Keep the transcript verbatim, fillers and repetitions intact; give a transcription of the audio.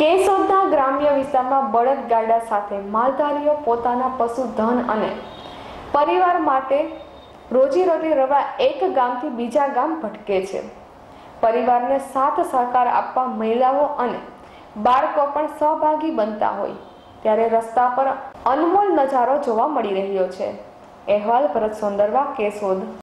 કેશોદના ગ્રામ્ય વિસ્તારમાં બળદગાડા સાથે માલધારીઓ પોતાના પશુધન અને પરિવાર માટે રોજીરોટી રવા એક ગામથી બીજા ગામ ભટકે છે. પરિવારને સાથ સહકાર આપવા મહિલાઓ અને બાળકો પણ સહભાગી બનતા હોય ત્યારે રસ્તા પર અનમોલ નજારો જોવા મળી રહ્યો છે. અહેવાલ ભરત સોંદરવા, કેશોદ.